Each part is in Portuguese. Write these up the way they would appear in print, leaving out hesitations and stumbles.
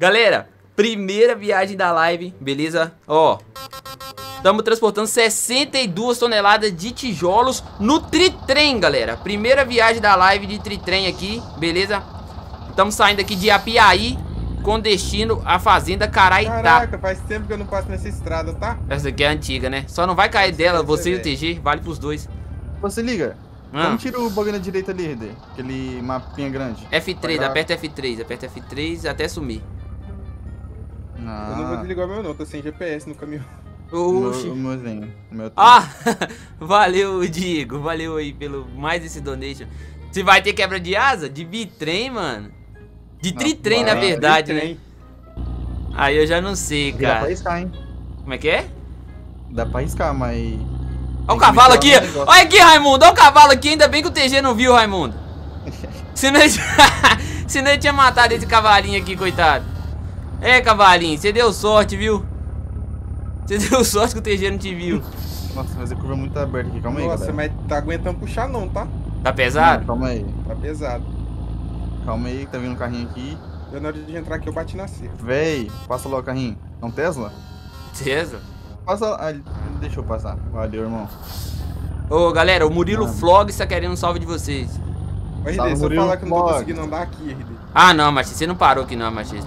Galera, primeira viagem da live, beleza? Ó, estamos transportando 62 toneladas de tijolos no tritrem, galera. Primeira viagem da live de tritrem aqui, beleza? Estamos saindo aqui de Apiaí com destino à fazenda Caraitá. Caraca, faz tempo que eu não passo nessa estrada, tá? Essa aqui é antiga, né? Só não vai cair dela, você e o TG, vale pros dois. Você liga. Vamos tirar o bagulho na direita ali, Rede. Aquele mapinha grande. F3, aperta F3 até sumir. Eu não vou desligar o meu não, tô sem GPS no caminhão. Oxi. O meuzinho. Ah, valeu, Diego. Valeu aí pelo mais esse donation. Você vai ter quebra de asa? De bitrem, mano? De tritrem, na verdade, né? Aí eu já não sei, cara. Dá pra riscar, hein? Como é que é? Dá pra riscar, mas... Olha o cavalo aqui! Olha aqui, Raimundo! Olha o cavalo aqui! Ainda bem que o TG não viu, Raimundo. Senão ele tinha matado esse cavalinho aqui, coitado. É, cavalinho, você deu sorte, viu? Você deu sorte que o TG não te viu. Nossa, mas a curva é muito aberta aqui, calma aí, Nossa, galera. mas tá aguentando puxar não, tá? Tá pesado? Não, calma aí. Tá pesado. Calma aí, que tá vindo um carrinho aqui. Eu, na hora de entrar aqui, eu bati na cerca. Véi, passa logo o carrinho. É um Tesla? Tesla? Passa... Ah, deixa eu passar. Valeu, irmão. Ô, galera, o Murilo Vlog está querendo um salve de vocês. Ô, RD, Salve, se eu Murilo falar que eu não tô Vlog. conseguindo andar aqui, RD. Ah, não, Machista, você não parou aqui não, Machista.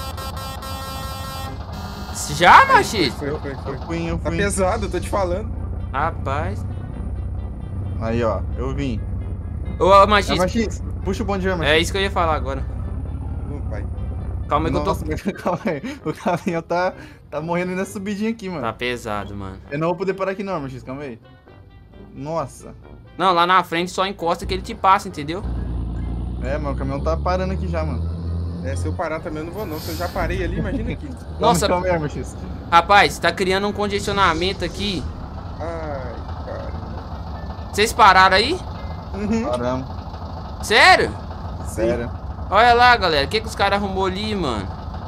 Já, Machista? Eu fui. Eu Tá fui. pesado, eu tô te falando. Rapaz. Aí, ó, eu vim. Ô, É, Machista, Machis, puxa o bonde aí, Machis. é isso que eu ia falar agora. Não, pai. Calma aí que Nossa, mas calma aí. O caminhão tá morrendo nessa subidinha aqui, mano. Tá pesado, mano. Eu não vou poder parar aqui não, Machis, calma aí. Nossa. Não, lá na frente só encosta que ele te passa, entendeu? É, mas o caminhão tá parando aqui já, mano. É, se eu parar também eu não vou não. Se eu já parei ali, imagina aqui. Nossa, Calma aí, Machis. rapaz, tá criando um congestionamento aqui. Ai, cara. Vocês pararam aí? Uhum. Paramos. Sério? Sério. Olha lá, galera, o que os caras arrumou ali, mano?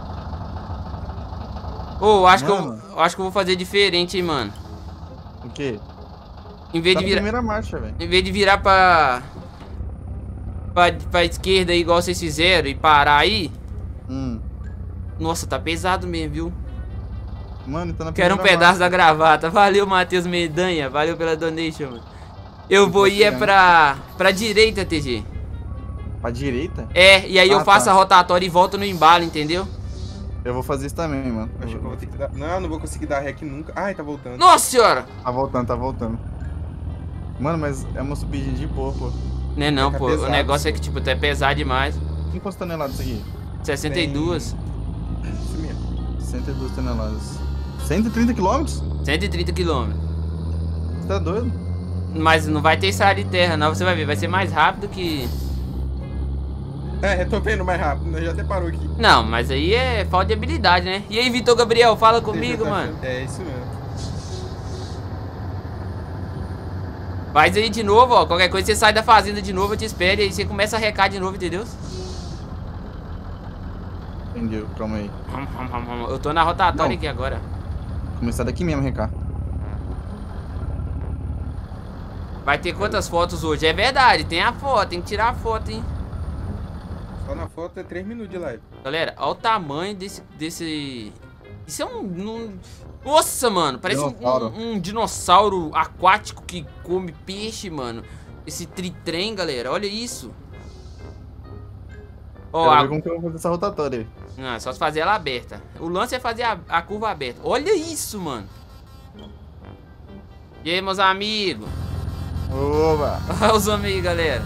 Ô, acho Mano. que eu acho que eu vou fazer diferente, hein, mano. O quê? Em vez Tá de na virar, primeira marcha, velho. em vez de virar pra esquerda aí, igual vocês fizeram e parar aí. Nossa, tá pesado mesmo, viu? Mano, tá na Quero primeira um pedaço da marcha. gravata. Valeu, Matheus Medanha. Valeu pela donation, mano. Eu vou ir pra direita, TG. Pra direita? É, e aí eu faço tá. a rotatória e volto no embalo, entendeu? Eu vou fazer isso também, mano. Acho que eu vou ter que dar... Não, não vou conseguir dar rec nunca. Ai, tá voltando. Nossa senhora! Tá voltando, tá voltando. Mano, mas é uma subidinha de boa, pô. Né não, Tá pô. pesado, O negócio é que, tipo, é pesado demais. Quantas toneladas isso aqui? 62. Isso mesmo. 102 toneladas. 130 quilômetros? 130 km. Você tá doido? Mas não vai ter estrada de terra, não. Você vai ver, vai ser mais rápido que... É, eu tô vendo mais rápido, né? Já até parou aqui. Não, mas aí é falta de habilidade, né? E aí, Vitor Gabriel, fala comigo, Tá- mano. É, isso mesmo. Faz aí de novo, ó. Qualquer coisa você sai da fazenda de novo, eu te espero. E aí você começa a recar de novo, entendeu? Entendeu, calma aí. Eu tô na rotatória Não. aqui agora. Começar daqui mesmo, Recar. Vai ter quantas fotos hoje? É verdade, tem a foto, tem que tirar a foto, hein? Só na foto é 3 minutos de live. Galera, olha o tamanho desse... Isso é Nossa, mano, parece Dinossauro. um dinossauro aquático que come peixe, mano. Esse tritrem, galera, olha isso. Ó, Quero ver como que eu vou fazer essa rotatória aí. Não, é só se fazer ela aberta. O lance é fazer a curva aberta. Olha isso, mano. E aí, meus amigos? Oba! Olha os amigos, galera.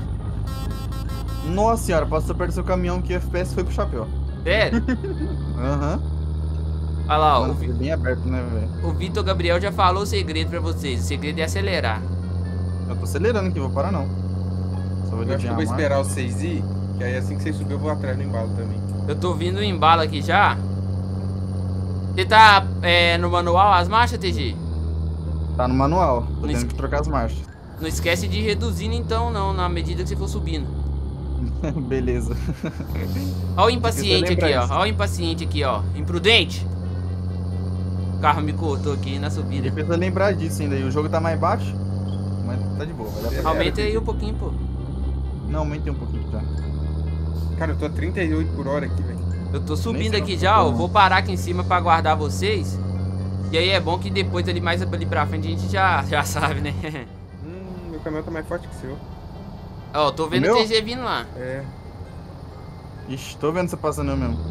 Nossa senhora, passou perto do seu caminhão que o FPS foi pro chapéu. Sério? Aham. Olha lá, ó, Mano, foi bem aberto, né, velho? o Vitor Gabriel já falou o segredo pra vocês. O segredo é acelerar. Eu tô acelerando aqui, vou parar não. Só vou Eu acho que eu desviar vou a marcha. esperar o 6 ir, que aí assim que vocês subir eu vou atrás no embalo também. Eu tô vindo em embalo aqui já. Você tá no manual as marchas, TG? Tá no manual, tô Não tendo que trocar as marchas. Não esquece de ir reduzindo então, não, na medida que você for subindo. Beleza. Olha o impaciente Tem que aqui, ó. lembrar Olha o impaciente aqui, ó. Imprudente. O carro me cortou aqui na subida. Ele precisa lembrar disso ainda. E o jogo tá mais baixo, mas tá de boa. Vai dar pra... Aumenta aí um pouquinho, pô. Não, aumentei um pouquinho já. Cara, eu tô a 38 por hora aqui, velho. Eu tô subindo sei aqui onde já, eu ó. tô, Vou parar aqui em cima pra guardar vocês. E aí é bom que depois ali mais ali pra frente a gente já sabe, né? Meu caminhão tá mais forte que o seu. Ó, tô vendo o meu? TG vindo lá. É. Ixi, tô vendo você passando eu mesmo.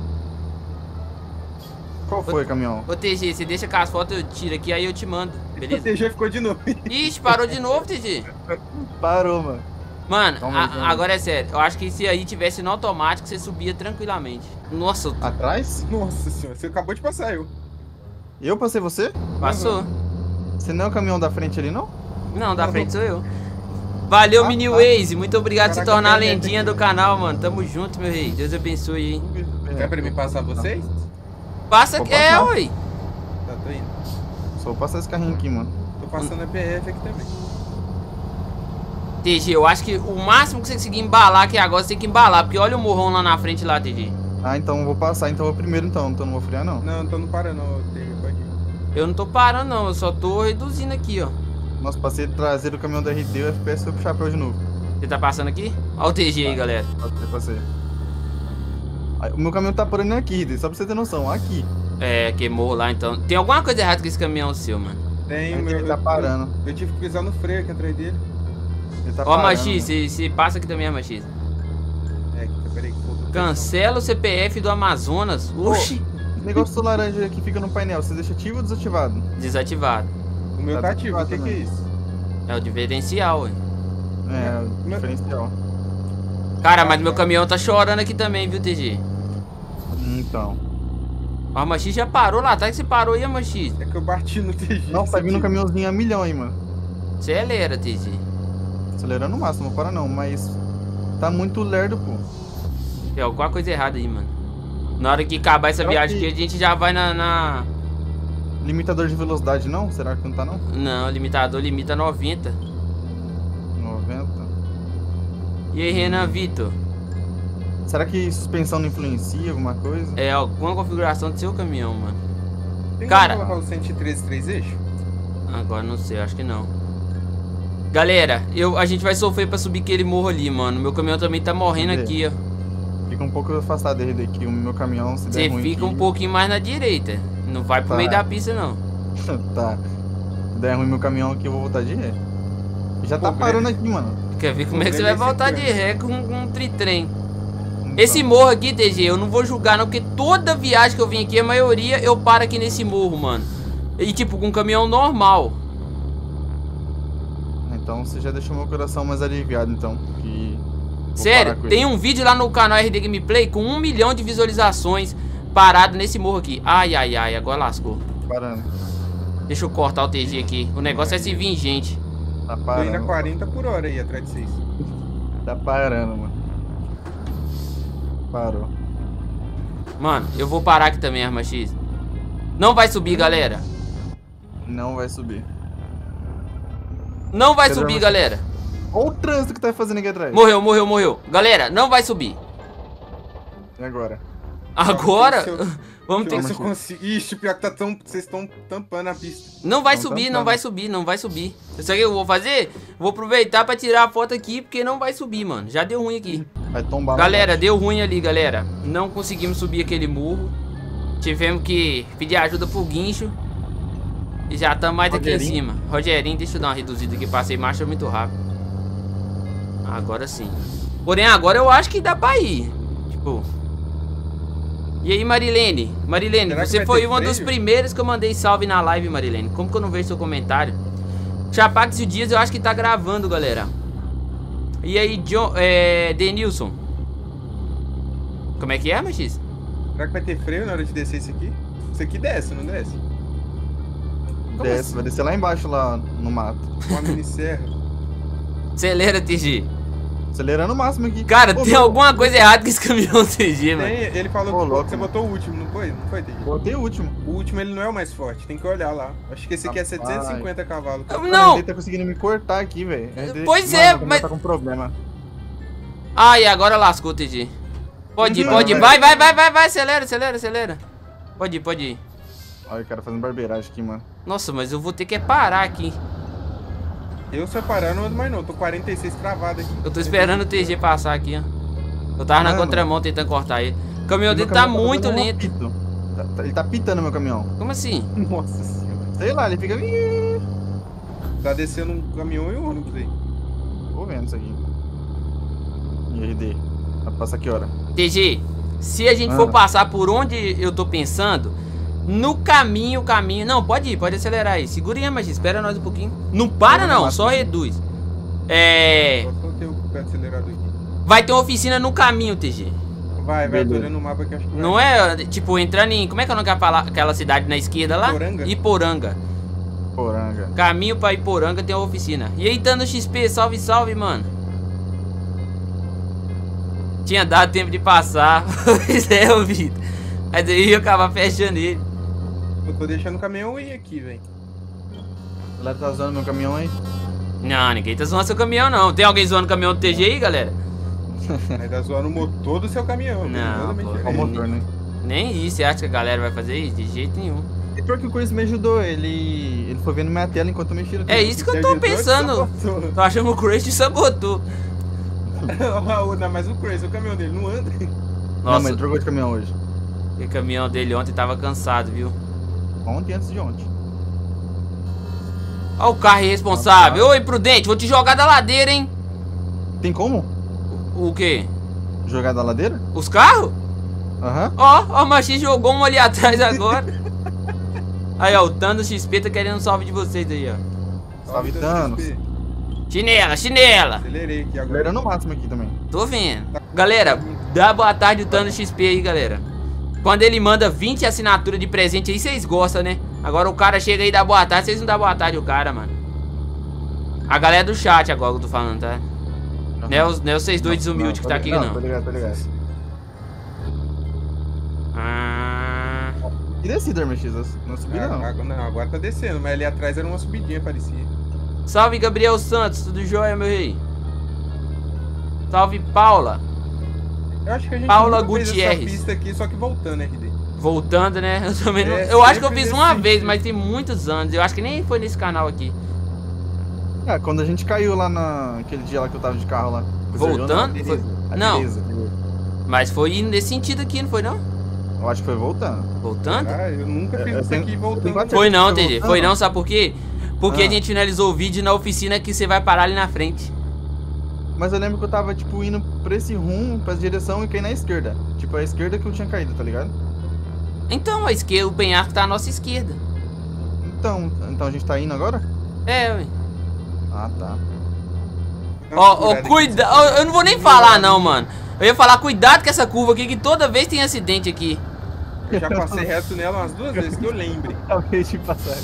Qual foi, caminhão? Ô TG, você deixa com as fotos, eu tiro aqui, aí eu te mando, O beleza? TG ficou de novo. Ixi, parou de novo, TG. Parou, mano. Mano, Calma aí, calma aí. agora é sério. Eu acho que se aí tivesse no automático, você subia tranquilamente. Nossa, Atrás? Nossa senhora, você acabou de passar eu. Eu passei você? passou. Você não é o caminhão da frente ali, não? Não, da frente sou eu. Valeu, Ah, Mini tá. Waze. Muito obrigado por se Caraca, tornar a tem gente lendinha aqui. do canal, mano. Tamo junto, meu rei. Deus abençoe, hein? Quer pra mim passar vocês? Passa Vou que é, passar. ui. Tá, tô indo. Só vou passar esse carrinho aqui, mano. Tô passando a PF aqui também. TG, eu acho que o máximo que você conseguir embalar aqui agora, você tem que embalar. Porque olha o morrão lá na frente lá, TG. Ah, então eu vou passar. Então eu vou primeiro, então não vou frear, não. Não, tô não parando, não, TG, pode ir. Eu não tô parando, não. Eu só tô reduzindo aqui, ó. Nossa, passei traseiro do caminhão da RD e o FPS foi pro chapéu de novo. Você tá passando aqui? Olha o TG aí, galera. Passei. Aí, o meu caminhão tá parando aqui, RD, só pra você ter noção. Aqui. É, queimou lá, então. Tem alguma coisa errada com esse caminhão seu, mano. Tem, Aqui ele tá parando. Eu tive que pisar no freio aqui atrás dele. Ele tá Ó, parando. Machis, você passa aqui também, Machis. É, peraí que faltou. Cancela o CPF do Amazonas. Oxi. Esse negócio do laranja que fica no painel, você deixa ativo ou desativado? Desativado. O meu tá ativo, o que é isso? É o diferencial, ué. É, o diferencial. Cara, mas meu caminhão tá chorando aqui também, viu, TG? Então. Ó, a Machis já parou lá, tá que você parou aí, Machis? É que eu bati no TG. Nossa, tá vindo um caminhãozinho a milhão aí, mano. Acelera, TG. Acelerando o máximo, não para não, mas tá muito lerdo, pô. Tem alguma coisa errada aí, mano. Na hora que acabar essa Será viagem que- aqui, a gente já vai na... Limitador de velocidade não? Será que não tá não? Não, o limitador limita 90. 90. E aí, Renan Vitor? Será que suspensão não influencia alguma coisa? É alguma configuração do seu caminhão, mano. Tem Cara- como colocar o 113 3 eixos? Agora não sei, acho que não. Galera, a gente vai sofrer pra subir aquele morro ali, mano. Meu caminhão também tá morrendo Cadê? aqui, ó. Fica um pouco afastado dele daqui, o meu caminhão se der Você ruim fica aqui, um pouquinho mais na direita. Não vai pro Tá. meio da pista, não. Tá. Se der ruim meu caminhão aqui, eu vou voltar de ré. Já tá Pô, parando Breno. aqui, mano. Quer ver como é que você vai voltar de ré com um tritrem? Então, Esse morro aqui, TG, eu não vou julgar não, porque toda viagem que eu vim aqui, a maioria eu paro aqui nesse morro, mano. E tipo, com um caminhão normal. Então você já deixou meu coração mais aliviado, então. Que... vou Sério, parar com tem ele. um vídeo lá no canal RD Gameplay com 1 milhão de visualizações parado nesse morro aqui. Ai, ai, ai, agora lascou. Parando. Deixa eu cortar o TG aqui. O negócio é se vir gente. Tá Tô indo a parando. 40 por hora aí atrás de vocês. Tá parando, mano. Parou. Mano, eu vou parar aqui também, Arma X. Não vai subir, galera. Não vai subir. Não vai Cadê subir, a- galera. Olha o trânsito que tá fazendo aqui atrás. Morreu, morreu, morreu. Galera, não vai subir. E agora? Agora, Se eu- vamos ter Deixa eu que... ver se eu consigo. Ixi, pior que tá tão. Vocês estão tampando a pista. Não vai Não subir, tá não dando. vai subir, não vai subir. Isso aqui eu vou fazer? Vou aproveitar pra tirar a foto aqui, porque não vai subir, mano. Já deu ruim aqui. Vai tombar. lá Galera, embaixo. deu ruim ali, galera. Não conseguimos subir aquele morro. Tivemos que pedir ajuda pro guincho. E já estamos mais aqui em Rogerinho? cima. Rogerinho, deixa eu dar uma reduzida aqui. Passei marcha muito rápido. Agora sim. Porém, agora eu acho que dá pra ir. Tipo... E aí, Marilene? Marilene, Será que você vai foi ter uma dos freio? primeiros que eu mandei salve na live, Marilene. Como que eu não vejo seu comentário? Chapax e o Dias eu acho que tá gravando, galera. E aí, Denilson? Como é que é, Machis? Será que vai ter freio na hora de descer isso aqui? Isso aqui desce, não desce? Como Desce, assim? vai descer lá embaixo, lá no mato. Uma minisserra. Acelera, TG. Acelerando o máximo aqui. Cara, Ô, tem meu, alguma coisa errada com esse caminhão TG, mano. Tem, ele falou Ô, que louco, você mano. botou o último, não foi? Não foi, Tigi? Botei o último. O último ele não é o mais forte, tem que olhar lá. Acho que esse aqui é Rapaz. 750 cavalos. Não. Ele tá conseguindo me cortar aqui, velho. Pois Mano, é, o caminhão mas- tá com problema. Ai, agora lascou, TG. Pode ir, Não, pode ir. velho. Vai, acelera, acelera, acelera. Pode ir, pode ir. Olha o cara fazendo barbeiragem aqui, mano. Nossa, mas eu vou ter que parar aqui. Eu separando não ando mais não, tô 46 cravado aqui. Eu tô esperando o TG passar aqui, ó. Eu tava na Mano. contramão tentando cortar ele. O caminhão dele Meu tá caminhão muito dando um lento. apito. Ele tá pitando meu caminhão. Como assim? Nossa senhora. Sei lá, ele fica... Tá descendo um caminhão e um ônibus aí. Tô vendo isso aqui. RD. Vai passar que hora? TG, se a gente for passar por onde eu tô pensando, no caminho... Não, pode ir, pode acelerar aí. Segura aí, mas espera nós um pouquinho. Não para não, só reduz. Só ter o pé acelerado aqui. Vai ter uma oficina no caminho, TG. Vai, tô olhando o mapa que acho que vai. Não é, tipo, entrando em... Como é que eu não quero falar aquela cidade na esquerda lá? Iporanga. Poranga. Caminho pra Iporanga tem uma oficina. E aí, dando XP, salve, salve, mano. Tinha dado tempo de passar. Pois é, ô Vitor. Mas aí eu acaba fechando ele. Eu tô deixando o caminhão ir aqui, velho. Ela tá usando meu caminhão aí? Não, ninguém tá zoando seu caminhão, não. Tem alguém zoando o caminhão do TG aí, galera? Aí tá zoando o motor do seu caminhão. Não, pô. Olha o motor, né? Nem isso, você acha que a galera vai fazer isso? De jeito nenhum. E pior que o Chris me ajudou, ele foi vendo minha tela enquanto eu mexia no É isso que eu tô pensando. Tô achando que o Crash sabotou. Não, mas o Chris, o caminhão dele não anda. Não, Nossa, mas ele trocou de caminhão hoje. o caminhão dele ontem tava cansado, viu? Ontem antes de ontem. Olha o carro irresponsável. Ô, imprudente, vou te jogar da ladeira, hein? Tem como? O quê? Jogar da ladeira? Os carros? Aham. Ó, o Machinho jogou um ali atrás agora. Aí, ó, o Thanos XP tá querendo um salve de vocês aí, ó. Salve, Thanos. Chinela, chinela. Acelerei aqui agora. Acelerando no máximo aqui também. Tô vendo. Galera, dá boa tarde o Thanos XP aí, galera. Quando ele manda 20 assinaturas de presente aí, vocês gostam, né? Agora o cara chega aí e dá boa tarde, vocês não dão boa tarde o cara, mano. A galera do chat agora que eu tô falando, tá? Uhum. Não é vocês dois desumildes que tá aqui, não. Tô ligado, tô ligado. Ah... E desci, DermaX, não subi não. Não, agora tá descendo, mas ali atrás era uma subidinha, parecia. Salve, Gabriel Santos, tudo jóia, meu rei? Salve, Paula. Eu acho que a gente Paula nunca fez essa Gutierrez. pista aqui, só que voltando, RD. Voltando, né? Eu também não... É, Eu acho que eu sempre fiz nesse uma sentido. vez, mas tem muitos anos. Eu acho que nem foi nesse canal aqui. Ah, quando a gente caiu lá naquele dia lá que eu tava de carro lá. Voltando? Não, Foi- a não. Tereza. Mas foi indo nesse sentido aqui, não foi não? Eu acho que foi voltando. Voltando? Ah, eu nunca fiz Eu isso tenho- aqui eu voltando. tenho quase Foi não, Foi TG. voltando? Foi não, sabe por quê? Porque Ah. a gente finalizou o vídeo na oficina que você vai parar ali na frente. Mas eu lembro que eu tava, tipo, indo pra esse rumo, pra essa direção e caí na esquerda. Tipo, a esquerda que eu tinha caído, tá ligado? Então, a esquerda, o penhasco tá à nossa esquerda. Então a gente tá indo agora? É, ué. Ah, tá. Ó, cuida. Ó, eu não vou nem falar não, mano. Eu ia falar, cuidado com essa curva aqui, que toda vez tem acidente aqui. Eu já passei reto nela umas 2 vezes, que eu lembre. Acabei de passar.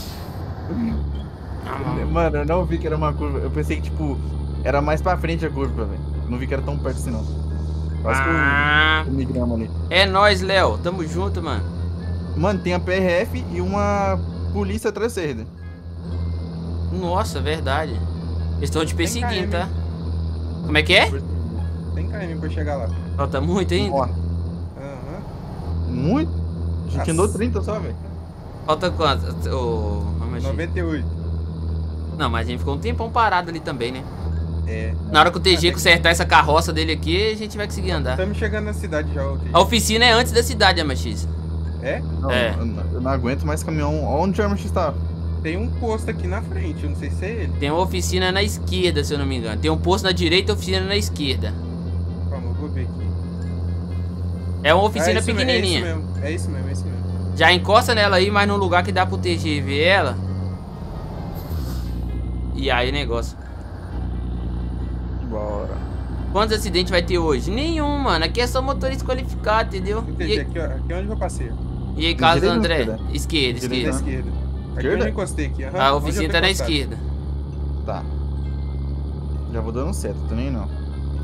Mano, eu não vi que era uma curva. Eu pensei que, tipo, era mais pra frente a curva, velho. Não vi que era tão perto assim, não. Quase que Ah, eu migramos ali. é nóis, Léo. Tamo junto, mano. Mano, tem a PRF e uma polícia atrás da esquerda. Nossa, verdade. Eles estão te perseguindo, KM. tá? Como é que é? Tem KM pra chegar lá. Falta muito ainda? Ó, Aham. muito? A gente Nossa. andou 30 só, velho. Falta quanto? Ô, vamos aqui. 98. Não, mas a gente ficou um tempão parado ali também, né? É. Na hora que o TG consertar essa carroça dele aqui, a gente vai conseguir andar. Estamos chegando na cidade já, ok. A oficina é antes da cidade, MX. É? Não, É. eu não aguento mais caminhão. Onde o Armstrong tá? Tem um posto aqui na frente, eu não sei se é ele. Tem uma oficina na esquerda, se eu não me engano. Tem um posto na direita e oficina na esquerda. Calma, eu vou ver aqui. É uma oficina isso mesmo, pequenininha. É isso mesmo. Já encosta nela aí, mas num lugar que dá pro TG ver ela. E aí, negócio. Bora. Quantos acidentes vai ter hoje? Nenhum, mano. Aqui é só motorista qualificado, entendeu? Entendi, aqui, ó, aqui é onde eu passei. E aí, Carlos Direita ou André? esquerda? Esquerda, Direita. Da esquerda. esquerda. Aqui Esquerda? onde eu encostei aqui. aham. A Onde eu oficina tô tá na encostado. esquerda. Tá. Já vou dando certo, tô nem não.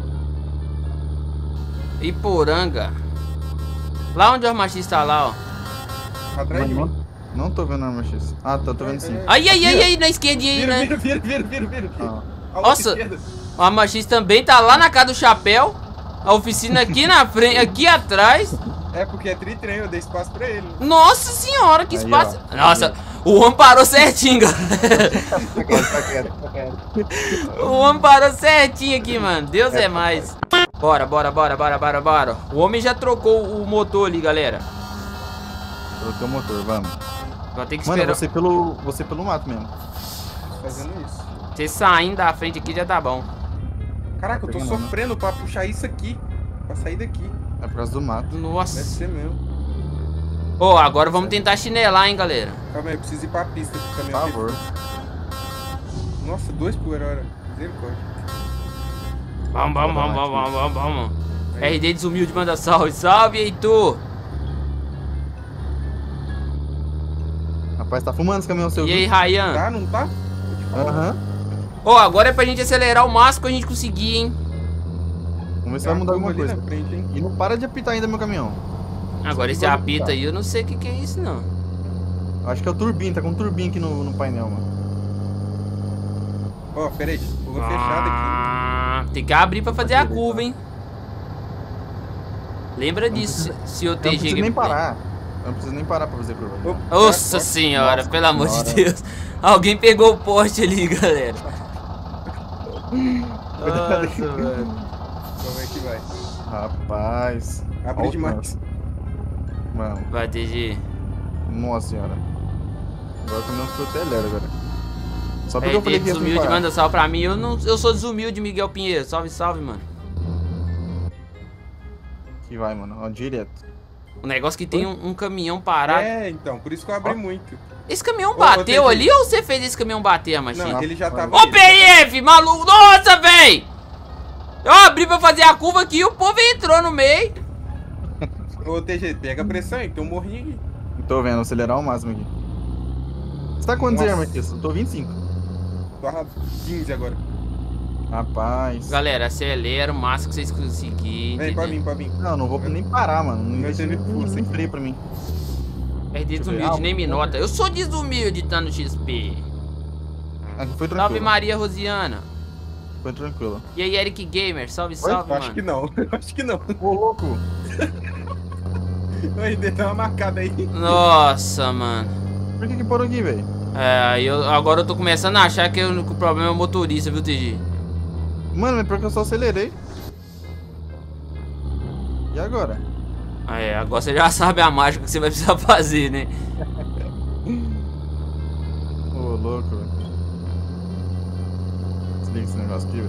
Iporanga. Lá onde o armachista tá lá, ó. Atrás de Mas mim. não tô vendo a arma X. Ah, tô vendo sim. Aí, aí, na esquerdinha aí, Vira, né? vira. Ah. A outra Nossa. esquerda. O armachista também tá lá na casa do chapéu. A oficina aqui na frente, aqui atrás. É porque é tri-trem, eu dei espaço pra ele. Nossa senhora, que Aí, espaço. ó. Nossa, o homem parou certinho, galera. Tá quieto. O homem parou certinho aqui, mano. Deus é mais. Bora, bora, bora, bora, bora, bora. O homem já trocou o motor ali, galera. Troquei o motor, vamos. Vai ter que Mano, esperar. você pelo mato mesmo. Fazendo isso. Você saindo da frente aqui já tá bom. Caraca, eu tô Pegando, sofrendo pra puxar isso aqui. Pra sair daqui. É por causa do mato. Deve Nossa. ser mesmo. Ô, agora vamos tentar chinelar, hein, galera. Calma aí, eu preciso ir pra pista pro Por caminhão. favor. Nossa, 2 por hora. Misericórdia. Vamos. RD Desumilde manda salve. Salve, Heitor. Rapaz, tá fumando esse caminhão seu. E aí, viu? Ryan? Tá, não tá? Vou te falar. Aham. Ó, agora é pra gente acelerar o máximo que a gente conseguir, hein. Vamos ver se Tem vai mudar uma alguma curva ali coisa. na frente, hein? E não para de apitar ainda meu caminhão. Agora esse Vamos apito apitar. aí, eu não sei o que é isso, não. Eu acho que é o turbino, tá com um turbino aqui no painel, mano. Ó, pera aí. Curva fechada aqui. Tem que abrir pra fazer a Pode curva, hein. Lembra disso, se eu Eu não TG preciso nem gameplay. parar. Eu não preciso nem parar pra fazer curva. Opa, Nossa ó, senhora, Nossa pelo amor de senhora. Deus. Alguém pegou o poste ali, galera. Nossa, velho. Como é que vai? Rapaz. Abre Olha o demais. trânsito. Mano, Vai, TG. nossa senhora. Agora o caminhão ficou até lero agora. Só porque eu RD falei que ia sem Desumilde parar. manda salve pra mim. Eu sou desumilde, Miguel Pinheiro. Salve, salve, mano. Que vai, mano. Ó, direto. O negócio que tem um caminhão parado. É, então, por isso que eu abri muito. Esse caminhão Ô, bateu TG. ali ou você fez esse caminhão bater a Não, machinha? aquele já tava. Ô, PF, maluco! Nossa, véi! Eu abri pra fazer a curva aqui e o povo entrou no meio. Ô, TG, pega a pressão aí, que tem um morrinho aqui. Tô vendo, acelerar ao máximo aqui. Você tá quantos Nossa. anos, Marquinhos? Eu tô 25. Tô a 15 agora. Rapaz. Galera, acelera o máximo que vocês conseguirem. Vem, pra mim, pra mim. Não, não vou nem parar, mano. Não Vai existe ter força nem aqui. freio pra mim. RD Deixa eu ver. desumilde, Ah, nem me nota. Eu sou desumilde, tá no XP. Aqui foi Salve, tranquilo. Maria Rosiana. Foi tranquilo. E aí, Eric Gamer. Salve, salve, Acho mano. que não, acho que não. Ô, louco. O RD dá uma marcada aí. Nossa, mano. Por que parou aqui, velho? É, agora eu tô começando a achar que o problema é o motorista, viu, TG? Mano, é porque eu só acelerei. E agora? Ah, é, agora você já sabe a mágica que você vai precisar fazer, né? Ô, louco, velho. Desliga esse negócio aqui, velho.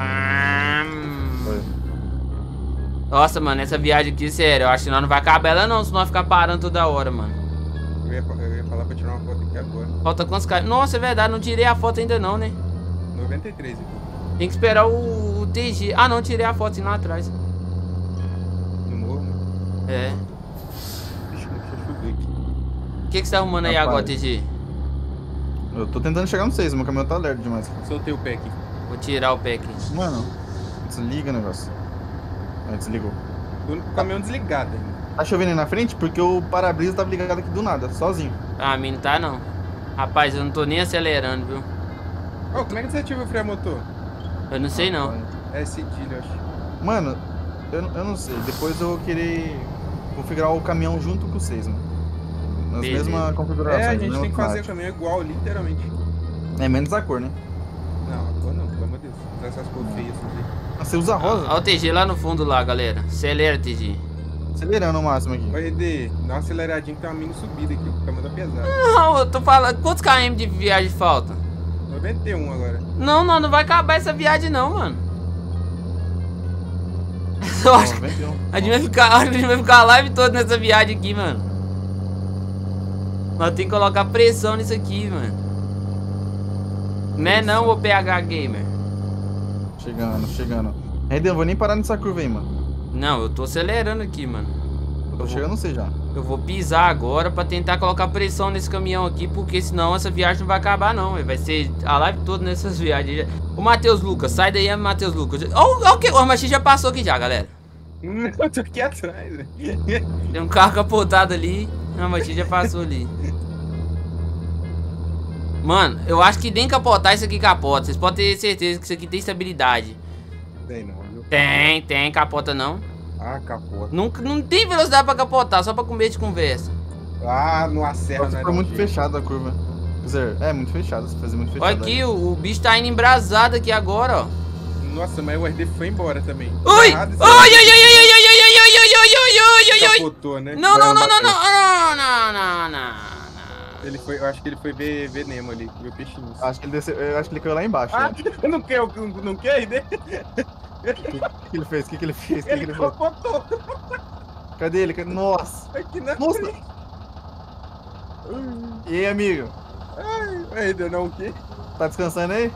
Foi. Nossa, mano, essa viagem aqui, sério, eu acho que nós não vai acabar ela não, se nós ficar parando toda hora, mano. Eu ia falar pra tirar uma foto aqui agora. Falta quantos caras? Nossa, é verdade, não tirei a foto ainda não, né? 93 aqui. Tem que esperar o TG. Ah, não, tirei a foto lá atrás. No morro, mano. É. Deixa eu ver aqui. O que você tá arrumando aí Rapaz. agora, TG? Eu tô tentando chegar no 6, meu caminhão tá lerdo demais. Soltei o pé aqui. Vou tirar o pé aqui. Mano, desliga o negócio. Desligou. Tô com o caminhão desligado ainda. Tá chovendo aí na frente? Porque o para-brisa tava ligado aqui do nada, sozinho. Pra mim não tá, não. Rapaz, eu não tô nem acelerando, viu? Ô, como é que você ativa o freio a motor? Eu não sei, não. É cedilha, eu acho. Mano, eu não sei. Depois eu vou querer configurar o caminhão junto com o 6, mano. Nas Beleza. mesmas configurações. É, a no gente mesmo tem que fazer o automático. caminhão igual, literalmente. É menos a cor, né? Não, a cor não, pelo amor de Deus. Usar essas cores feias assim. Ah, você usa rosa? Olha o TG lá no fundo lá, galera. Acelera, TG. Acelerando o máximo aqui. Ô, RD, dá uma aceleradinha que tem uma mini subida aqui, o caminhão tá pesado. Não, eu tô falando. Quantos km de viagem falta? 91 agora. Não, não vai acabar essa viagem não, mano. Eu acho que a gente vai ficar a live toda nessa viagem aqui, mano. Nós temos que colocar pressão nisso aqui, mano. Né não, ô PH Gamer? Chegando. Ainda não vou nem parar nessa curva aí, mano. Não, eu tô acelerando aqui, mano. Eu tô chegando, não sei já. Eu vou pisar agora pra tentar colocar pressão nesse caminhão aqui, porque senão essa viagem não vai acabar não, véio. Vai ser a live toda nessas viagens. O Matheus Lucas, sai daí, Matheus Lucas. Ó, o que? O Machinho já passou aqui já, galera. Eu tô aqui atrás, velho. Tem um carro capotado ali. A Machinho já passou ali. Mano, eu acho que nem capotar isso aqui capota. Vocês podem ter certeza que isso aqui tem estabilidade. Tem não, viu? Tem, capota não. Ah, capota. Não tem velocidade pra capotar, só pra comer de conversa. Ah, não acerta, Só se né? for muito fechado a curva. Quer dizer, é muito fechado, se fazer muito fechado. Olha aqui, o bicho tá indo embrasado aqui agora, ó. Nossa, mas o RD foi embora também. Ui! Errado, Ai, ai, ai, ai, ai, ai, ai, ai, ai, ai, ai, ai, ai, ai. capotou, né? Não, não, não, não, não, não, não, não, não. Ele foi, eu acho que ele foi ver Nemo ali, ver peixinhos. Acho que ele desceu, eu acho que ele caiu lá embaixo. Ah, Né? não quer RD? O que ele fez? O que ele fez? O que Ele ele fez? capotou. Cadê ele? Nossa! Aqui na Nossa! frente. E aí, amigo? RD não, o quê? Tá descansando aí?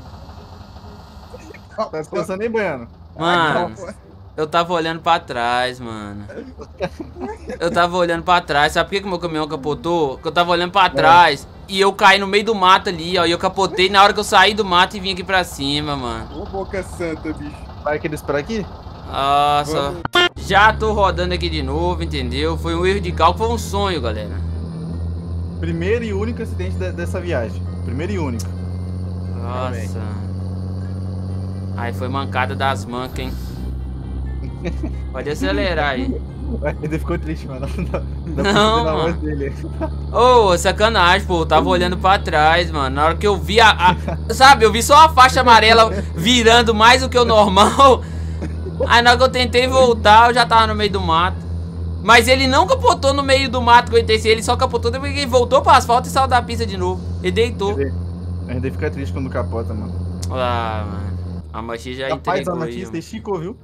Tá descansando aí, Baiano? Mano, eu tava olhando pra trás, mano. Eu tava olhando pra trás. Sabe por que meu caminhão capotou? Porque eu tava olhando pra trás e eu caí no meio do mato ali, ó. E eu capotei na hora que eu saí do mato e vim aqui pra cima, mano. Ô, boca santa, bicho. Vai querer esperar aqui? Nossa. Vamos. Já tô rodando aqui de novo, entendeu? Foi um erro de cálculo, foi um sonho, galera. Primeiro e único acidente dessa viagem. Primeiro e único. Nossa. Aí foi mancada das mancas, hein? Pode acelerar aí. Ele ficou triste, mano. Não, Na voz mano. dele. Ô, sacanagem, pô. Eu tava olhando pra trás, mano. Na hora que eu vi sabe, eu vi só a faixa amarela virando mais do que o normal. Aí na hora que eu tentei voltar, eu já tava no meio do mato. Mas ele não capotou no meio do mato que eu tentei, ele só capotou depois que ele voltou pro asfalto e saiu da pista de novo. Ele deitou. A gente fica triste quando capota, mano. Ah, mano. A Machi já Rapaz, a entregou aí, machista mano. esticou, viu?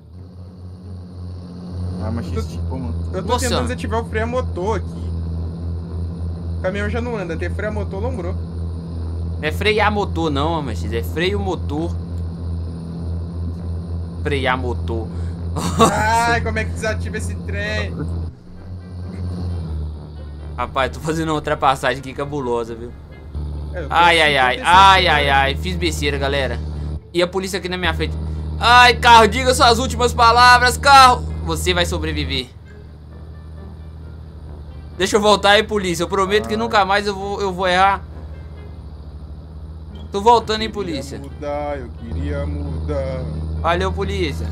A machista esticou, mano. Eu tô Nossa. tentando desativar o freio a motor aqui. O caminhão já não anda, tem freio a motor lombrou. Não é frear motor não, Machi. É freio motor. Frear motor. Ai, como é que desativa esse trem? Rapaz, tô fazendo uma ultrapassagem aqui cabulosa, viu? É, eu tô Ai, ai, ai, 56 ai, ai, ai. Fiz besteira, galera. E a polícia aqui na minha frente. Ai, carro, diga suas últimas palavras, carro. Você vai sobreviver. Deixa eu voltar aí, polícia. Eu prometo que nunca mais eu vou errar. Tô voltando, hein, polícia. Eu queria mudar. Valeu, polícia.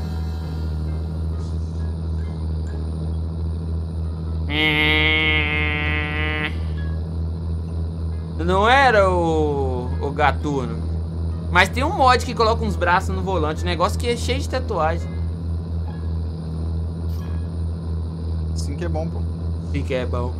Não era o gatuno. Mas tem um mod que coloca uns braços no volante. Um negócio que é cheio de tatuagem. Sim que é bom, pô. Sim que é bom.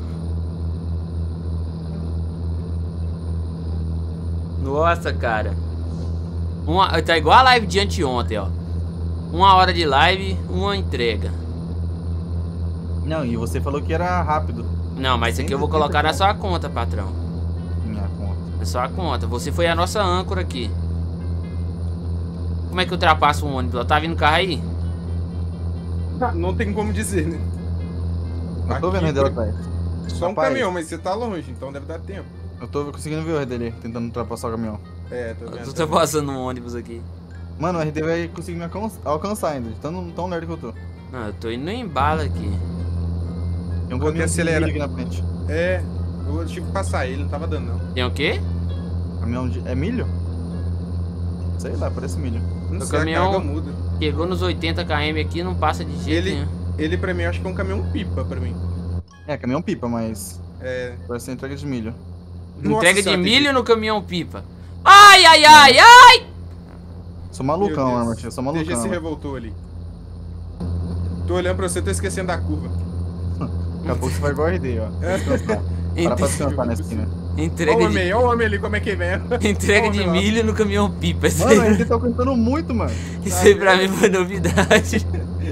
Nossa, cara. Tá igual a live de anteontem, ó. 1 hora de live, 1 entrega. Não, e você falou que era rápido. Não, mas isso aqui eu vou colocar na sua conta, patrão. Minha conta. Na sua conta. Você foi a nossa âncora aqui. Como é que eu ultrapasso um ônibus? Tá vindo carro aí? Não tem como dizer, né? Eu tô Aqui, vendo o dela atrás. Só um Rapaz. caminhão, mas você tá longe, então deve dar tempo. Eu tô conseguindo ver o RD ali, tentando ultrapassar o caminhão. É, tô Eu vendo. tô passando um ônibus aqui. Mano, o RD vai conseguir me alcançar ainda, de tão lerdo que eu tô. Não, eu tô indo no embalo aqui. Tem um Vou caminhão acelerar. aqui na frente. É, eu tive que passar ele, não tava dando não. Tem o quê? Caminhão de... É milho? Sei lá, parece milho. Não O sei, caminhão- a carga muda. Chegou nos 80 km aqui, não passa de jeito Ele- nenhum. Ele pra mim, eu acho que é um caminhão pipa pra mim. É, caminhão pipa, mas É. parece entrega de milho. Nossa Entrega de senhora, tem milho no caminhão pipa. Ai, ai, ai, ai! Sou Meu malucão, Deus. Armor, eu sou O malucão. TG se Armor. revoltou ali. Tô olhando pra você, tô esquecendo da curva. Daqui a pouco você vai igual o RD, ó. Descansar. Para pra descansar na esquina. Olha Entrega o de, homem, olha o homem ali, como é que vem. entrega de Olha lá. milho no caminhão pipa. Isso Mano, o aí, RD tá cantando muito, mano. isso aí pra mim foi novidade.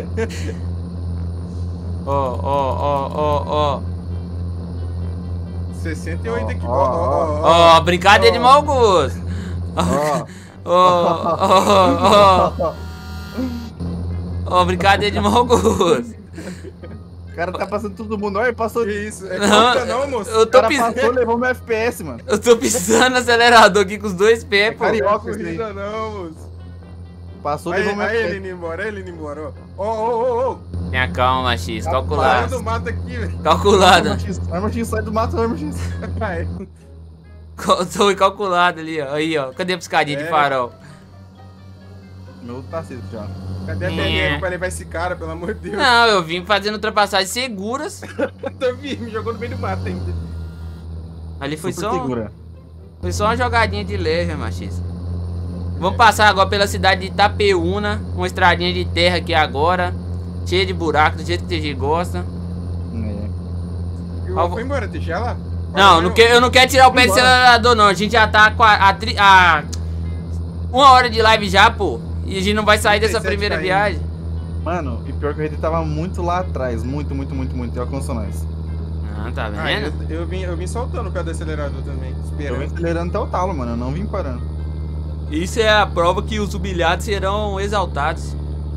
Ó, ó, ó, ó, ó. 68 aqui. Ó, Ó, ó, ó. Ó, brincadeira de mau gosto. Ó. Ó, ó, ó. Ó, brincadeira de mau gosto. O cara tá passando todo mundo. Olha, passou. Que isso? É Não, conta não, moço. eu O tô cara passou, pisando. levou meu FPS, mano. Eu tô pisando no acelerador aqui com os dois pés, pô. Carioca, esse Corrida aí. não, moço. Passou, Aí, levou meu aí ele FPS. indo embora, ele indo embora, ó. Ó, ó, ó, ó. Tenha calma, X, Saiu calculado. do mato aqui, velho. Calculado. Armor X, sai do mato, Armor X. Vai. Tô calculado ali, ó. Aí, ó. Cadê a piscadinha de É. farol? Meu tá cedo já. Cadê a BLM pra levar esse cara, pelo amor de Deus? Não, eu vim fazendo ultrapassagens seguras. Tô vivo, me jogou no meio do mato ainda. Ali foi Super só, segura. foi só uma jogadinha de leve, machista. Vamos passar agora pela cidade de Itapeúna. Uma estradinha de terra aqui agora. Cheia de buraco, do jeito que o TG gosta. Eu vou embora, deixa lá. Não, eu não quero tirar o pé do acelerador, não. A gente já tá a 1 hora de live já, pô. E a gente não vai sair dessa primeira viagem. Mano, e pior que o RD tava muito lá atrás. Muito. E alcançou nós. Ah, tá vendo? Eu vim soltando o pé do acelerador também, Eu esperando. vim acelerando até o talo, mano. Eu não vim parando. Isso é a prova que os humilhados serão exaltados.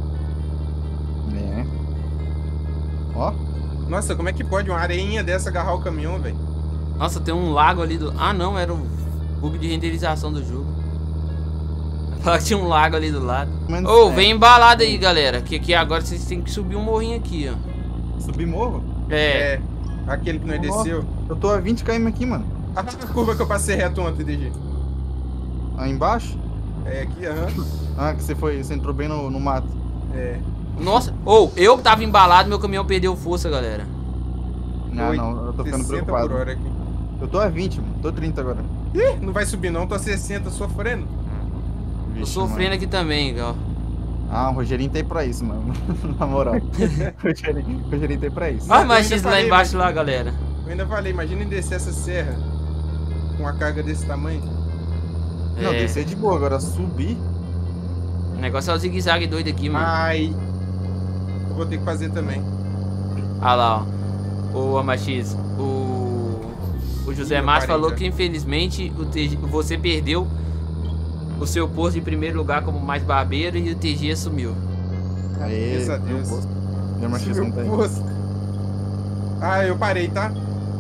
É. Ó. Nossa, como é que pode uma areinha dessa agarrar o caminhão, velho? Nossa, tem um lago ali do... Ah, não, era o bug de renderização do jogo. Fala que tinha um lago ali do lado. Ô, vem embalado aí, galera. Que aqui agora vocês têm que subir um morrinho aqui, ó. Subir morro? É. Aquele que nós desceu. Eu tô a 20 km aqui, mano. A curva que eu passei reto ontem, DG. Aí embaixo? É aqui, aham. Ah, que você entrou bem no mato. É. Nossa, eu tava embalado, meu caminhão perdeu força, galera. Não, eu tô ficando 60 preocupado. por hora aqui. Eu tô a 20, mano. Tô 30 agora. Ih, não vai subir não, tô a 60 sofrendo. Tô Vixe, sofrendo mano. aqui também, ó. Ah, o Rogerinho tem pra isso, mano. Na moral. o Rogerinho tem pra isso. Olha eu mais ainda X lá falei, embaixo mas- lá, galera. Eu ainda falei, imagina descer essa serra com uma carga desse tamanho. Não, É, descer de boa, agora subir. o negócio é o zigue-zague doido aqui, mano. Ai, eu vou ter que fazer também. Olha lá, ó. O AmaX, o José Ih, Márcio parei falou já. que infelizmente você perdeu o seu posto em primeiro lugar como mais barbeiro e o TG assumiu. Aê, Graças a Deus. Minha marcha Subiu não o tem. posto. Ah, eu parei, tá?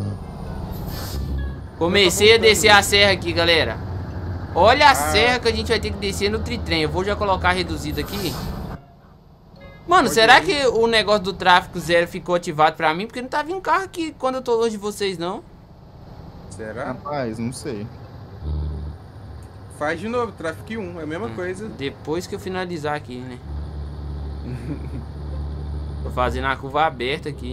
Comecei a voltando. descer a serra aqui, galera. Olha a Ah. serra que a gente vai ter que descer no tritrem. Eu vou já colocar reduzido aqui. Mano, Pode será ir. que o negócio do tráfego zero ficou ativado pra mim? Porque não tá vindo carro aqui quando eu tô longe de vocês, não. Será? Rapaz, não sei. Faz de novo, Traffic 1, é a mesma coisa. Depois que eu finalizar aqui, né? Tô fazendo a curva aberta aqui.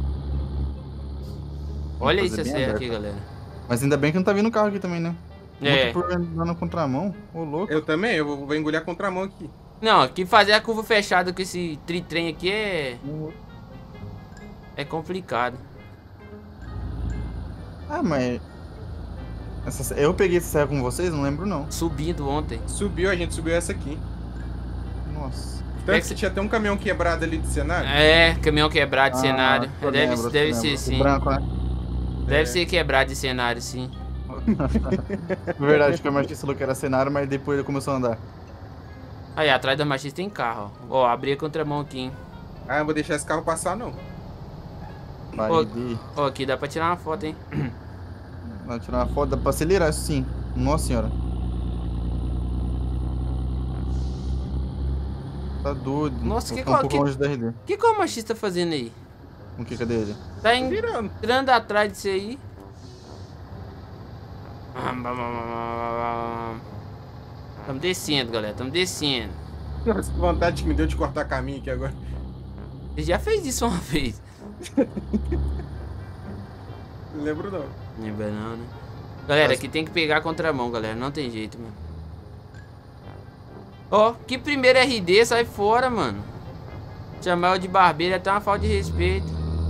Olha Vou isso fazer a bem serra aberto. aqui, galera. Mas ainda bem que não tá vindo carro aqui também, né? É. Muito por andar na contramão. Ô, louco. Eu também, eu vou engolir a contramão aqui. Não, aqui fazer a curva fechada com esse tritrem aqui é complicado. Ah, mas... Eu peguei essa serra com vocês? Não lembro, não. Subindo ontem. Subiu, a gente subiu essa aqui. Nossa. Tanto É que que- tinha até um caminhão quebrado ali de cenário. É, caminhão quebrado de cenário. eu Deve lembro, ser lembro. sim. O branco, né? Deve ser quebrado de cenário, sim. Verdade, que a marcha falou que era cenário, mas depois ele começou a andar. Aí, atrás da Machis tem carro, ó. Ó, abri a contramão aqui, hein. Ah, eu vou deixar esse carro passar, não. Vai, Ô. de... Ó, aqui dá pra tirar uma foto, hein. Vai tirar uma foto, dá pra acelerar isso sim. Nossa senhora. Tá doido. Nossa, Vou que ficar um qual- pouco que- longe da RD. O que que o Machis tá fazendo aí? O que, cadê ele? Tá Virando. entrando atrás disso aí. Tamo descendo, galera. Tamo descendo. Nossa, que vontade que me deu de cortar caminho aqui agora. Ele já fez isso uma vez. Não lembro não. Lembra não, né? Galera, aqui tem que pegar a contramão, galera. Não tem jeito, mano. Ó, que primeiro RD, sai fora, mano. Chamar eu de barbeiro é até uma falta de respeito.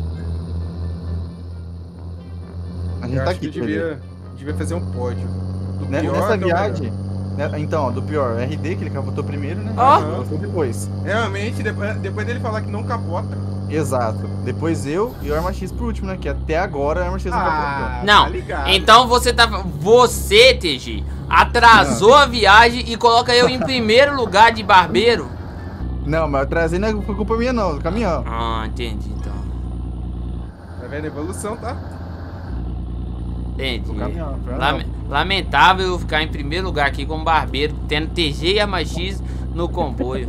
A gente Eu tá acho aqui, que beleza. devia fazer um pódio. Do pior Nessa até o viagem... Então, ó, do pior, RD, que ele capotou primeiro, né? Ó. Eu fui depois. melhor. Realmente, depois dele falar que não capota. Exato. Depois eu e o Arma X por último, né? Que até agora o Arma X não capotou. Não, tá ligado. então você, TG, atrasou a viagem e coloca eu em primeiro lugar de barbeiro? Não, mas eu trazei não foi culpa minha não, do caminhão. Ah, entendi, então. Tá vendo? Evolução, tá? Entendi. Do caminhão. foi Lame- Lamentável eu ficar em primeiro lugar aqui como barbeiro, tendo TG e AmaX no comboio.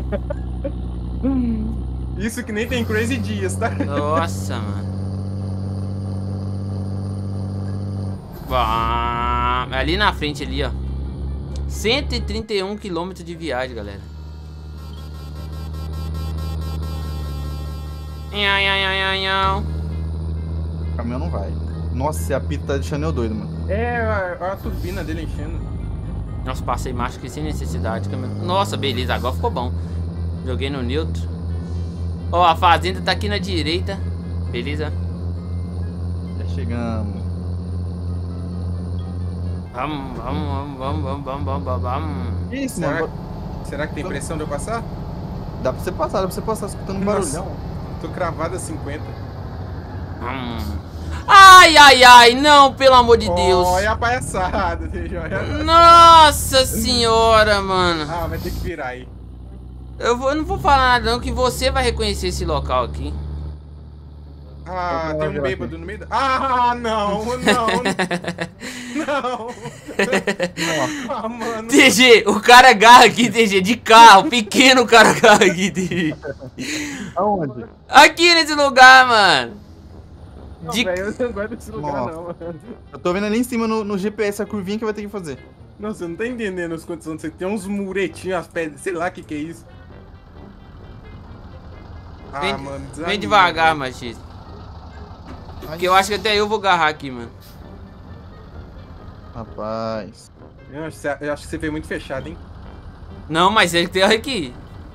Isso que nem tem Crazy Dias, tá? Nossa, mano. Vá, ali na frente ali, ó. 131 km de viagem, galera. Nha, nha, nha, nha, nha. O caminhão não vai. Nossa, esse apito tá deixando eu doido, mano. É, a turbina dele enchendo. Nossa, passei marcha aqui sem necessidade. Nossa, beleza, agora ficou bom. Joguei no neutro. Ó, a fazenda tá aqui na direita. Beleza? Já chegamos. Vamos. Isso, mano. Será que tem pressão de eu passar? Dá pra você passar escutando um Nossa. barulhão. Tô cravado a 50. Ai, não, pelo amor de Deus. Olha a palhaçada, TJ. Nossa senhora, mano. Ah, vai ter que virar aí. Eu não vou falar nada não, que você vai reconhecer esse local aqui. Ah, Eu vou tem um virar bêbado aqui. no meio da... Ah, não. Não. Ah, mano. TG, o cara agarra aqui, TG, de carro, pequeno o cara agarra aqui, TG. Aonde? Aqui nesse lugar, mano. Não, De... velho, eu não gosto desse lugar, Nossa. não. Eu tô vendo ali em cima no GPS a curvinha que vai ter que fazer. Não, você não tá entendendo as condições. Você tem uns muretinhos, as pedras, sei lá o que é isso. Ah, Vem, mano, vem desanima, devagar, velho. machista. Porque eu acho que até eu vou agarrar aqui, mano. Rapaz. Eu acho que você veio muito fechado, hein? Não, mas ele tem aqui.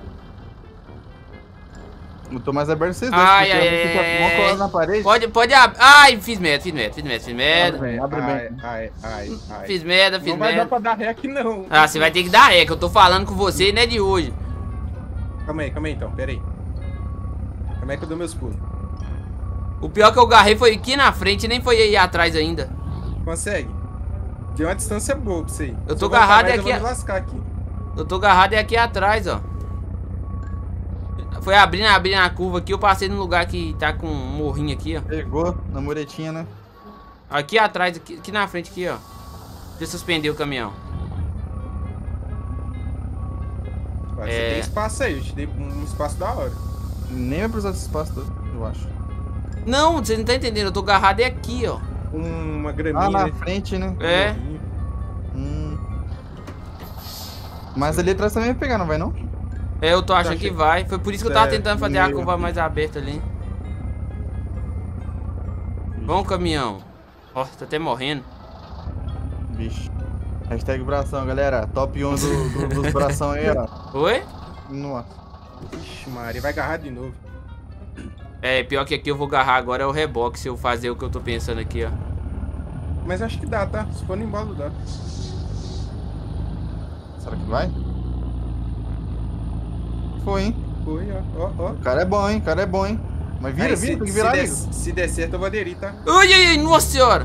Eu tô mais aberto que vocês dois, Ai, porque ai, eu fico mó colado na parede. Pode abrir. Ai, fiz merda. Abre bem. Ai. Fiz merda. Não vai dar pra dar ré aqui, não. Ah, você vai ter que dar ré, que eu tô falando com você, não é de hoje. Calma aí então, pera aí. Como é que eu dou meus pulos? O pior que eu agarrei foi aqui na frente, nem foi aí atrás ainda. Consegue? Tem uma distância boa pra você ir. Eu Se tô voltar agarrado mais, aqui. Eu vou me lascar aqui. Eu tô agarrado é aqui atrás, ó. Foi abrindo a curva aqui, eu passei num lugar que tá com um morrinho aqui, ó. Pegou na muretinha, né? Aqui atrás, aqui na frente, aqui, ó. Deixa eu suspender o caminhão. Você tem espaço aí, eu te dei um espaço da hora. Nem vai precisar desse espaço todo, eu acho. Não, você não tá entendendo, eu tô agarrado é aqui, ó. Uma graminha. Ah, na né? frente, né? É. Mas ali atrás também vai pegar, não vai não? É, eu tô achando achei- que vai. Foi por isso que eu tava Certo, tentando fazer a meu curva mais aberta ali. Bom, caminhão. Ó, tô até morrendo. Vixe. Hashtag bração, galera. Top 1 dos bração aí, ó. Oi? Nossa. Ixi, Maria, vai agarrar de novo. É, pior que aqui eu vou agarrar agora é o reboque se eu fazer o que eu tô pensando aqui, ó. Mas acho que dá, tá? Se for no embalo, dá. Será que vai? Foi, hein? Foi, ó. O cara é bom, hein? Mas vira, Aí, tem que se virar, der, amigo. se der certo, eu vou aderir, tá? Ai, nossa senhora!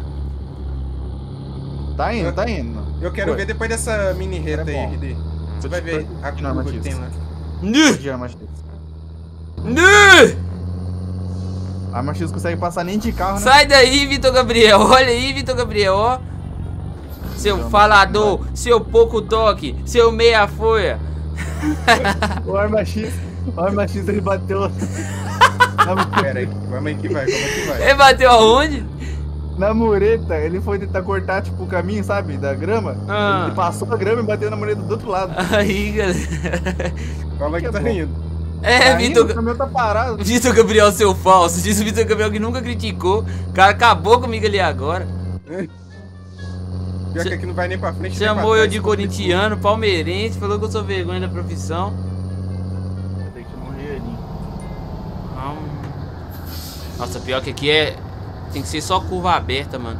Tá indo. Eu quero Foi. ver depois dessa mini reta É aí, bom. RD. Você vai ver a Não, curva que Matias. tem lá. Nu! De arma X. Nu! A arma X consegue passar nem de carro, né? Sai daí, Vitor Gabriel. Olha aí, Vitor Gabriel, ó. Seu falador, seu pouco toque, seu meia folha. O arma X ele bateu Pera aí, vamos aí que vai, Ele bateu aonde? na mureta. Ele foi tentar cortar, tipo, o caminho, sabe? Da grama. Ah. Ele passou a grama e bateu na mureta do outro lado. Aí, galera. Calma aí que Que tá bom. indo. É, Tá indo, Vitor. o caminhão tá parado. Vitor Gabriel, seu falso. Diz o Vitor Gabriel que nunca criticou. O cara acabou comigo ali agora. Pior que aqui não vai nem pra frente, nem pra Chamou trás, eu de só corintiano, palmeirense. Falou que eu sou vergonha da profissão. Tem que morrer ali. Nossa, pior que aqui tem que ser só curva aberta, mano.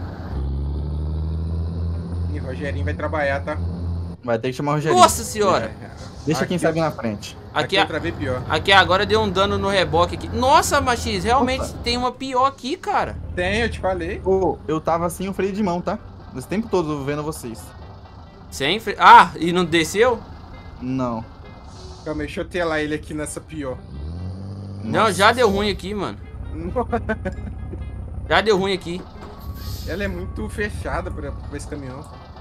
E Rogerinho vai trabalhar, tá? Vai ter que chamar o Rogerinho. Nossa senhora! Deixa Aqui, quem sabe na frente. Aqui, outra vez pior. aqui agora deu um dano no reboque aqui. Nossa, Machis, realmente tem uma pior aqui, cara. Tem, eu te falei. Ô, eu tava assim, o freio de mão, tá? Esse tempo todo vendo vocês. Sem freio. Ah, e não desceu? Não. Calma aí, deixa eu telar ele aqui nessa pior. Não, Nossa. já deu ruim aqui, mano. Já deu ruim aqui. Ela é muito fechada pra esse caminhão.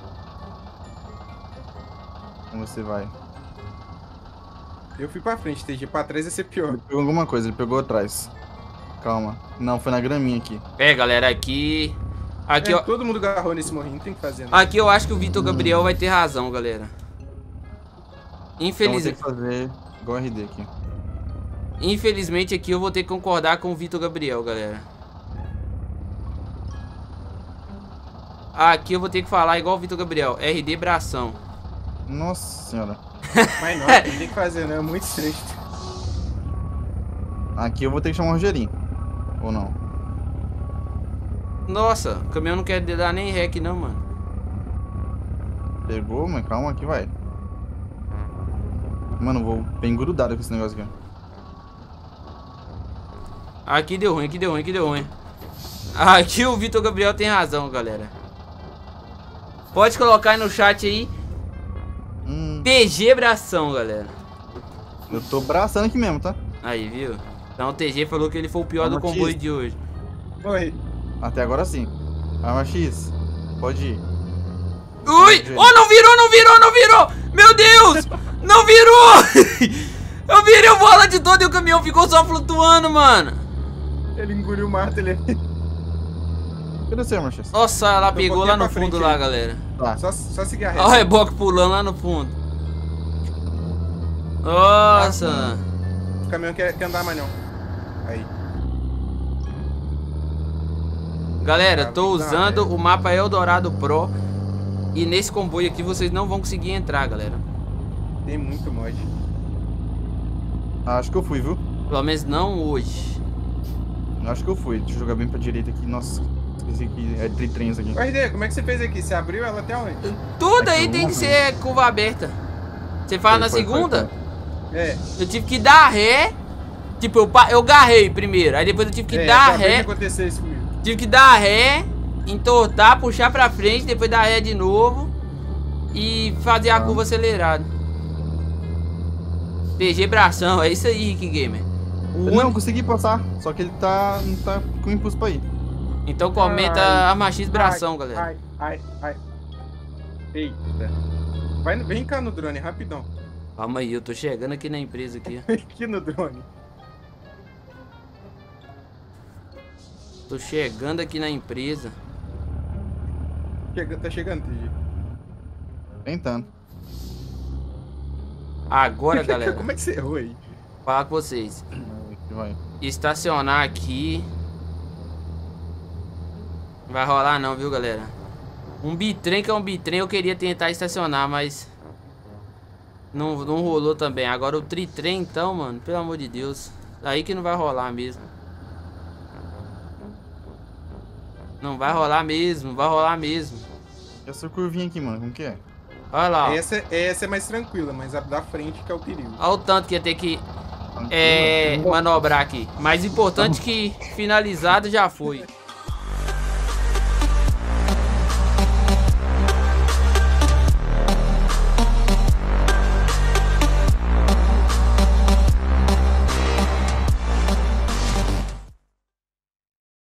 Como você vai? Eu fui pra frente, TG. Pra trás ia ser pior. Ele pegou alguma coisa, ele pegou atrás. Calma. Não, foi na graminha aqui. É, galera, aqui... Aqui, ó, Todo mundo agarrou nesse morrinho, não tem o que fazer, né? aqui eu acho que o Vitor Gabriel vai ter razão, galera. Então vou ter Infeliz... que fazer igual RD aqui. Infelizmente aqui eu vou ter que concordar com o Vitor Gabriel, galera. Aqui eu vou ter que falar igual o Vitor Gabriel. RD bração. Nossa senhora. Mas não, tem que fazer, né? É muito estreito. Aqui eu vou ter que chamar o Rogerinho. Ou não? Nossa, o caminhão não quer dar nem rec não, mano. Pegou, mas calma aqui, vai. Mano, vou bem grudado com esse negócio aqui. Aqui deu ruim, aqui deu ruim, aqui deu ruim. Aqui o Vitor Gabriel tem razão, galera. Pode colocar aí no chat aí. TG Bração, galera. Eu tô braçando aqui mesmo, tá? Aí, viu? Então o TG falou que ele foi o pior do comboio de hoje. Oi. Até agora sim. Arma X, pode ir. Ui! Oh, não virou, não virou, não virou! Meu Deus! Não virou! Eu virei o bola de todo e o caminhão ficou só flutuando, mano. Ele engoliu o mato, ele... Cadê você, Arma X? Nossa, ela Tô pegou um lá pouquinho no pra fundo frente lá, aí. galera. Tá. Só seguir a Olha o reta. reboque pulando lá no fundo. Nossa. O caminhão quer andar mais não. Aí. Galera, tô Tá, usando o mapa Eldorado Pro. E nesse comboio aqui vocês não vão conseguir entrar, galera. Tem muito mod. Acho que eu fui, viu? Pelo menos não hoje. Acho que eu fui. Deixa eu jogar bem pra direita aqui. Nossa, esqueci que é tritrens aqui. Ô, RD, como é que você fez aqui? Você abriu ela até onde? Tudo aí tem que ser curva aberta. Você fala na segunda? É. Eu tive que dar ré. Tipo, eu garrei primeiro. Aí depois eu tive que dar acabei de ré. acontecer isso comigo. Tive que dar ré, entortar, puxar pra frente, depois dar ré de novo. E fazer a curva acelerada. TG Bração, é isso aí, Rick Gamer. Não, consegui passar. Só que ele não tá com impulso pra ir. Então comenta Ai, Arma X Bração, galera. Ai. Eita. Vem cá no drone, rapidão. Calma aí, eu tô chegando aqui na empresa aqui. Aqui no drone. Tô chegando aqui na empresa. Tá chegando, TG. Tentando. Agora, galera, Como é que você errou aí? vou falar com vocês. Vai. Estacionar aqui. Não vai rolar não, viu, galera? Um bitrem que é um bitrem, eu queria tentar estacionar, mas não rolou também. Agora o tritrem, então, mano, pelo amor de Deus. Aí que não vai rolar mesmo. Não vai rolar mesmo, vai rolar mesmo. Essa curvinha aqui, mano, como que é? Olha lá, ó. Essa é mais tranquila, mas a da frente que é o perigo. Olha o tanto que ia ter que manobrar aqui. Mais importante que finalizado já foi.